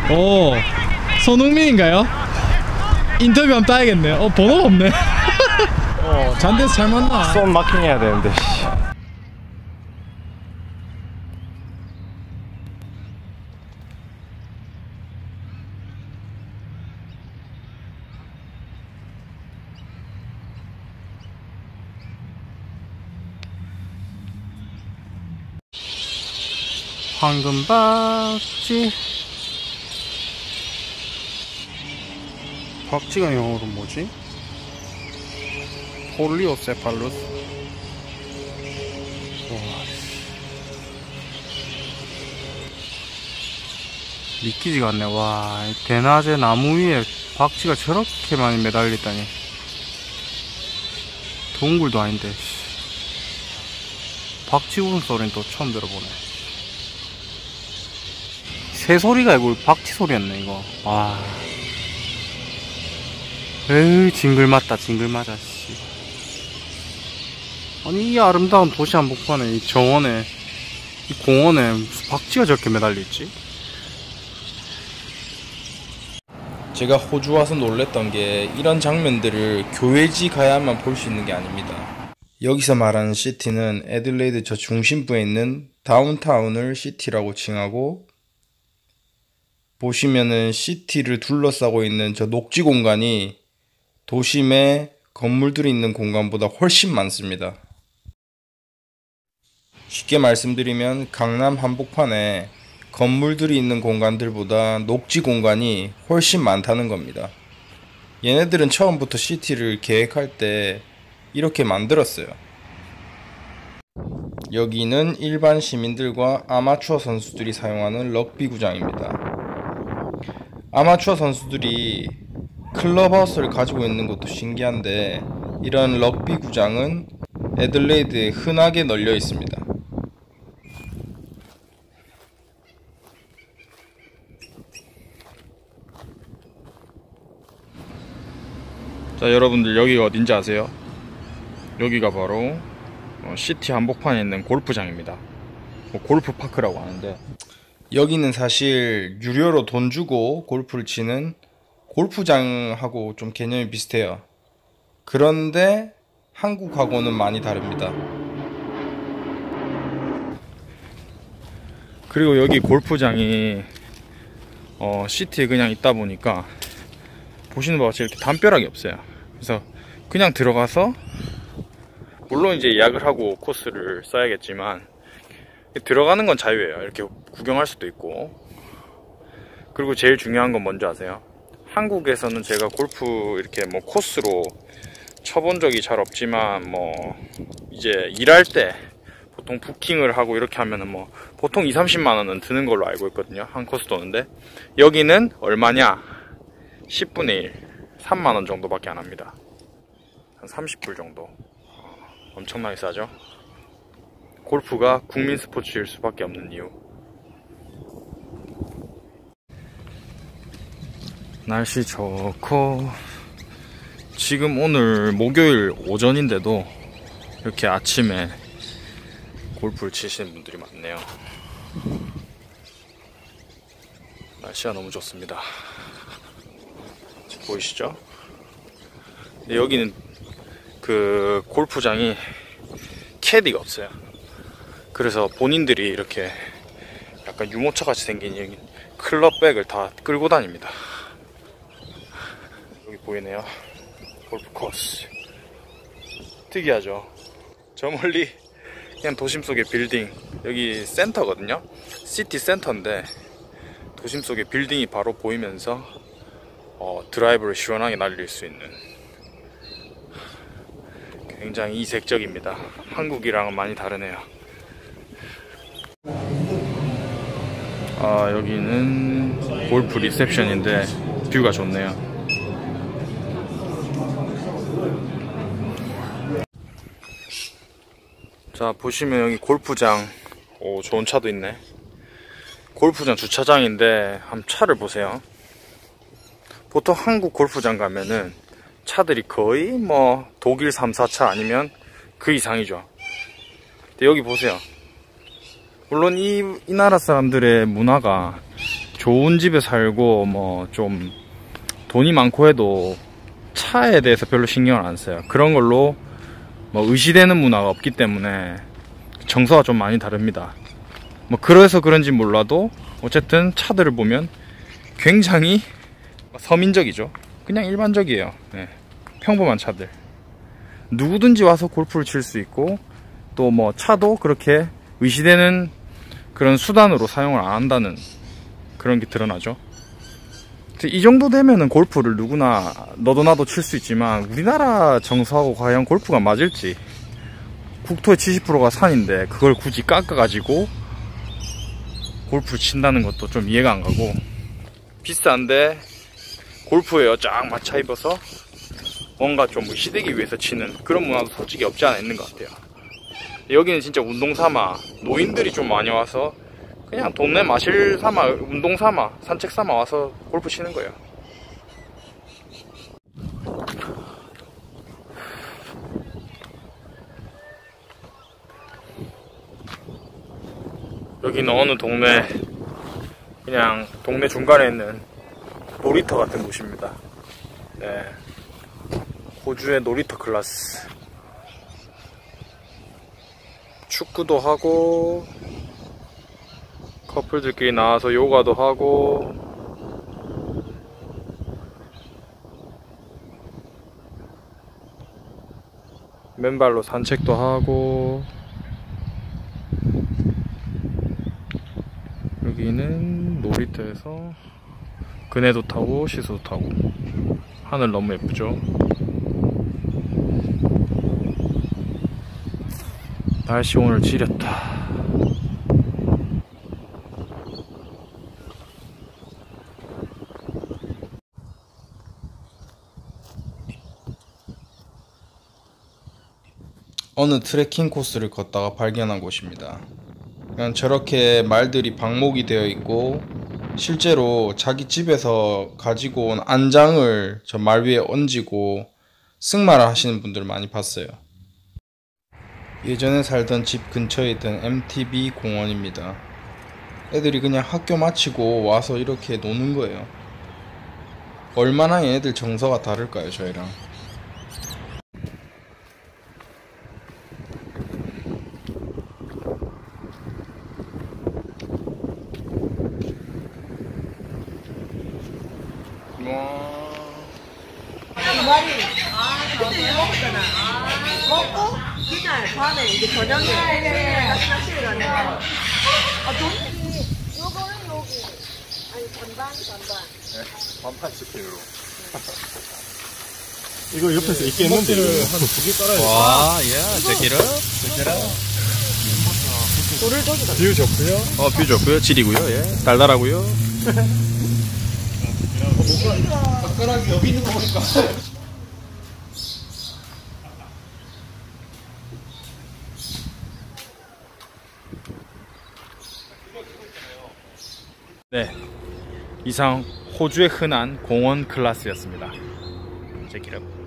오, 손흥민인가요? 인터뷰 한번 따야겠네. 번호가 없네. 잔대에서 잘 만나. 손 마킹 해야 되는데. 황금박쥐. 박쥐가 영어로 뭐지? 폴리오세팔루스. 믿기지가 않네. 와, 대낮에 나무 위에 박쥐가 저렇게 많이 매달렸다니. 동굴도 아닌데. 박쥐 울음소리는 또 처음 들어보네. 새 소리가 이거 박쥐 소리였네 이거. 와. 에이, 징글맞다 징글맞아 씨. 아니 이 아름다운 도시 한복판에 이 정원에 이 공원에 무슨 박쥐가 저렇게 매달려있지? 제가 호주 와서 놀랬던 게 이런 장면들을 교외지 가야만 볼 수 있는 게 아닙니다. 여기서 말하는 시티는 애들레이드 저 중심부에 있는 다운타운을 시티라고 칭하고, 보시면은 시티를 둘러싸고 있는 저 녹지 공간이 도심에 건물들이 있는 공간보다 훨씬 많습니다. 쉽게 말씀드리면 강남 한복판에 건물들이 있는 공간들보다 녹지 공간이 훨씬 많다는 겁니다. 얘네들은 처음부터 시티를 계획할 때 이렇게 만들었어요. 여기는 일반 시민들과 아마추어 선수들이 사용하는 럭비 구장입니다. 아마추어 선수들이 클럽하우스를 가지고 있는 것도 신기한데, 이런 럭비 구장은 애들레이드에 흔하게 널려 있습니다. 자, 여러분들 여기가 어딘지 아세요? 여기가 바로 시티 한복판에 있는 골프장입니다. 골프파크라고 하는데, 여기는 사실 유료로 돈 주고 골프를 치는 골프장하고 좀 개념이 비슷해요. 그런데 한국하고는 많이 다릅니다. 그리고 여기 골프장이 시티에 그냥 있다 보니까 보시는 바와 같이 이렇게 담벼락이 없어요. 그래서 그냥 들어가서, 물론 이제 예약을 하고 코스를 써야겠지만 들어가는 건 자유예요. 이렇게 구경할 수도 있고. 그리고 제일 중요한 건 뭔지 아세요? 한국에서는 제가 골프 이렇게 뭐 코스로 쳐본 적이 잘 없지만, 뭐 이제 일할 때 보통 부킹을 하고 이렇게 하면은 뭐 보통 20-30만원은 드는 걸로 알고 있거든요, 한 코스 도는데. 여기는 얼마냐? 10분의 1, 3만원 정도밖에 안 합니다. 한 30불 정도. 엄청나게 싸죠? 골프가 국민 스포츠일 수밖에 없는 이유. 날씨 좋고, 지금 오늘 목요일 오전인데도 이렇게 아침에 골프를 치시는 분들이 많네요. 날씨가 너무 좋습니다. 보이시죠? 근데 여기는 그 골프장이 캐디가 없어요. 그래서 본인들이 이렇게 약간 유모차 같이 생긴 클럽백을 다 끌고 다닙니다. 여기 보이네요, 골프 코스. 특이하죠? 저 멀리 그냥 도심 속의 빌딩, 여기 센터거든요, 시티 센터인데 도심 속의 빌딩이 바로 보이면서 드라이브를 시원하게 날릴 수 있는, 굉장히 이색적입니다. 한국이랑은 많이 다르네요. 여기는 골프 리셉션인데 뷰가 좋네요. 자, 보시면 여기 골프장, 오, 좋은 차도 있네. 골프장 주차장인데 한번 차를 보세요. 보통 한국 골프장 가면은 차들이 거의 뭐 독일 3, 4차 아니면 그 이상이죠. 근데 여기 보세요. 물론 이 나라 사람들의 문화가 좋은 집에 살고 뭐 좀 돈이 많고 해도 차에 대해서 별로 신경을 안 써요. 그런 걸로 뭐 의시되는 문화가 없기 때문에 정서가 좀 많이 다릅니다. 뭐 그래서 그런지 몰라도 어쨌든 차들을 보면 굉장히 서민적이죠. 그냥 일반적이에요. 네. 평범한 차들. 누구든지 와서 골프를 칠 수 있고 또 뭐 차도 그렇게 의시되는 그런 수단으로 사용을 안 한다는 그런 게 드러나죠. 이 정도 되면은 골프를 누구나 너도 나도 칠 수 있지만 우리나라 정서하고 과연 골프가 맞을지. 국토의 70%가 산인데 그걸 굳이 깎아가지고 골프를 친다는 것도 좀 이해가 안 가고, 비싼데 골프웨어 쫙 맞춰 입어서 뭔가 좀 시대기 위해서 치는 그런 문화도 솔직히 없지 않아 있는 것 같아요. 여기는 진짜 운동 삼아 노인들이 좀 많이 와서 그냥 동네 마실 삼아, 운동 삼아, 산책 삼아 와서 골프 치는 거예요. 여기는 어느 동네, 그냥 동네 중간에 있는 놀이터 같은 곳입니다. 네. 호주의 놀이터 클래스. 축구도 하고 커플들끼리 나와서 요가도 하고 맨발로 산책도 하고, 여기는 놀이터에서 그네도 타고 시소도 타고. 하늘 너무 예쁘죠? 날씨 오늘 지렸다. 어느 트레킹 코스를 걷다가 발견한 곳입니다. 그냥 저렇게 말들이 방목이 되어 있고 실제로 자기 집에서 가지고 온 안장을 저 말 위에 얹고 승마를 하시는 분들을 많이 봤어요. 예전에 살던 집 근처에 있던 MTB 공원입니다. 애들이 그냥 학교 마치고 와서 이렇게 노는 거예요. 얼마나 얘네들 정서가 다를까요, 저희랑. 먹고 그날 밤에 이제 저녁에 다시 낚시를 가는 거. 요거는 여기. 아니 반반. 네, 반판 치킨으로. 이거 옆에서 있겠는데 한 2개 깔아야 돼. 와, 예, 제기를. 돌을 저기다. 뷰 좋고요. 뷰 좋고요. 질이고요. 예, 달달하고요. 젓가락이 여기 있는 거 보니까. 네, 이상 호주의 흔한 공원 클래스였습니다. 제기를.